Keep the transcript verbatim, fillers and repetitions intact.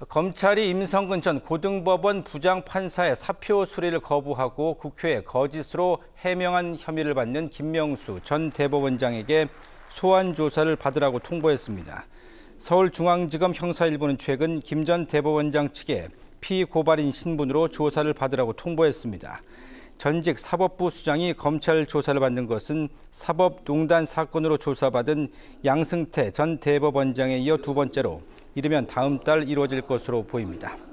검찰이 임성근 전 고등법원 부장판사의 사표 수리를 거부하고 국회에 거짓으로 해명한 혐의를 받는 김명수 전 대법원장에게 소환 조사를 받으라고 통보했습니다. 서울중앙지검 형사일부는 최근 김 전 대법원장 측에 피고발인 신분으로 조사를 받으라고 통보했습니다. 전직 사법부 수장이 검찰 조사를 받는 것은 사법농단 사건으로 조사받은 양승태 전 대법원장에 이어 두 번째로 이르면 다음 달 이루어질 것으로 보입니다.